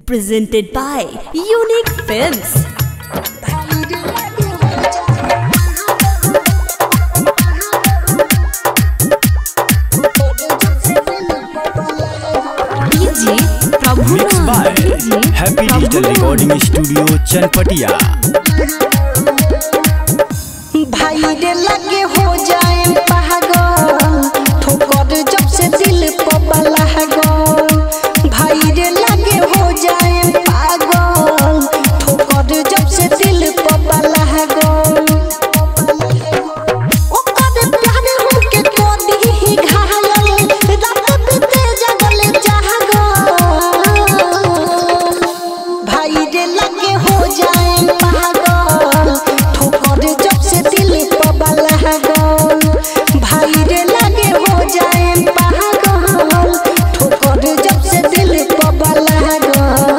Presented by Unique Films. Mixed by Happy Digital Recording Studio Chanpatia. भाई रे लगे हो जाए पागल ठोकर जब से दिल पर लागल। भाई रे लगे हो जाए पागल ठोकर जब से दिल पर लागल। ओकर प्यार हमके को दी घायल रात बीते जगल जागल। भाई रे लगे हो जाए पागल ठोकर जब से दिल पर लागल। भाई रे लगे हो जाए पागल ठोकर जब से दिल पर लागल।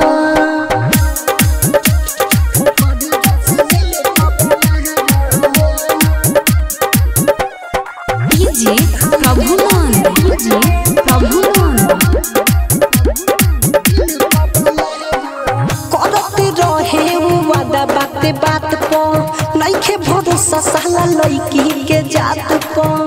करते रहे वो वादा बाते बात पर नइखे भरोसा साला लड़की के जात पर।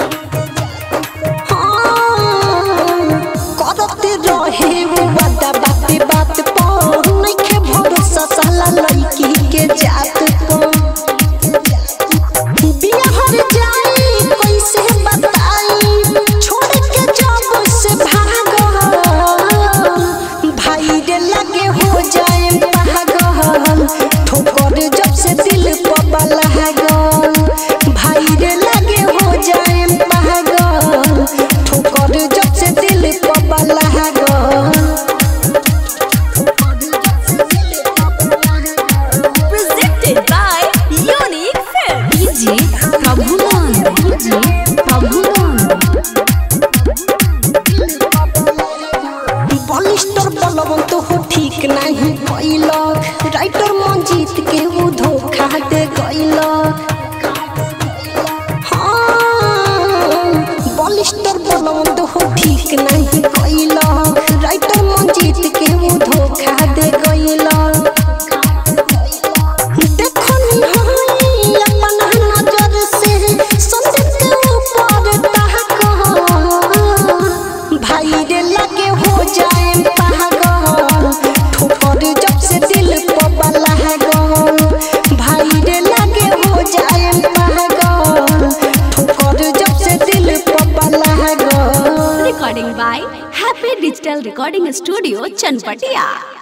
करते रहे वो वादा बाते बात पर नइखे भरोसा साला लड़की के जात पर। बियाह जाई कैसे बताई छोड़ के जब से भागल। भाई रे लगे हो जाए पागल ठोकर जब से दिल पर लागल। भाई रे लगे हो जाए पागल ठोकर जब से दिल पर लागल। Presented by Unique Films. Balister Balwant हो ठीक नहीं कैलक राइटर मंजीत के वो धोखा दे गइलक। बलिस्टर बलवंत हो ठीक नहीं कैलक राइटर मंजीत के वो धोखा दे गइलक। देखो निहाई अपन नजर से संदेश के ऊपर ताकल। भाई रे लगे हो जाए पागल ठोकर जब से दिल पर लागल। भाई रे लगे हो जाए पागल ठोकर जब से दिल पर लागल। Recording by Happy Digital Recording Studio, Chanpatia.